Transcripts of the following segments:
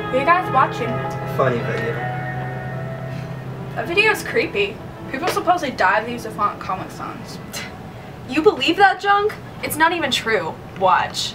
What are you guys watching? Funny video. That video is creepy. People supposedly die of use of font Comic Sans. You believe that junk? It's not even true. Watch.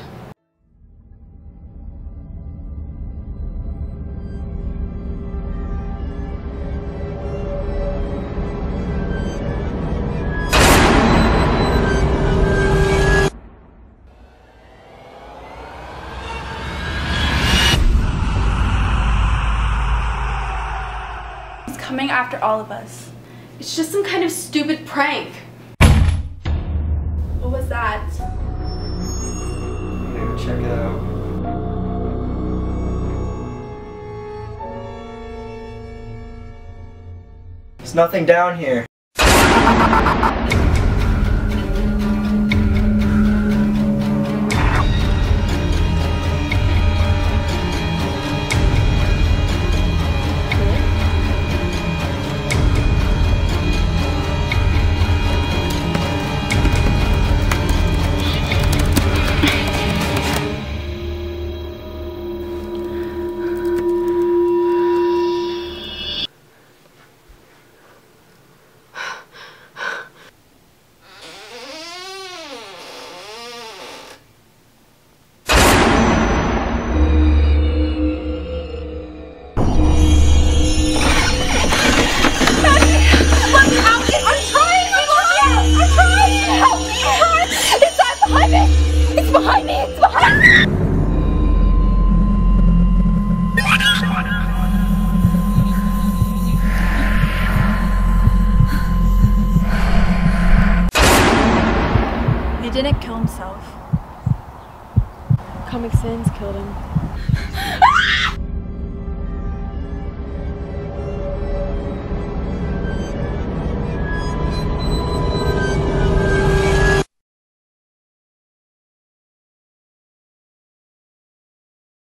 He's coming after all of us. It's just some kind of stupid prank. What was that? I'm gonna go check it out. There's nothing down here. He didn't kill himself. Comic Sans killed him.